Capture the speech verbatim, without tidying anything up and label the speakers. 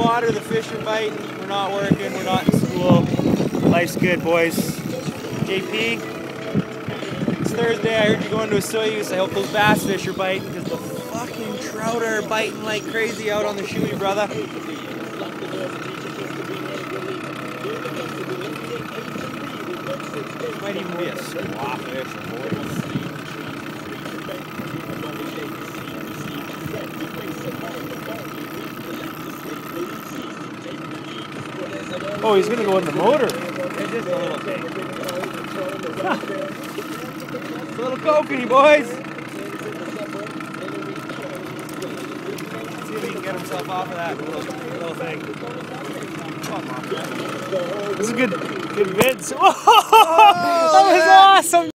Speaker 1: water, the fish are biting, we're not working, we're not in school. Life's good, boys. J P, it's Thursday, I heard you going to a Soyuz. I hope those bass fish are biting, because the fucking trout are biting like crazy out on the shoey, brother. Might even be a swapfish, boys. Oh, he's gonna go in the motor. It's just a little thing. Huh. It's a little kokanee, boys. Let's see if he can get himself off of that little, little thing. Come on, man. This is a good, good vid. Oh, that was awesome.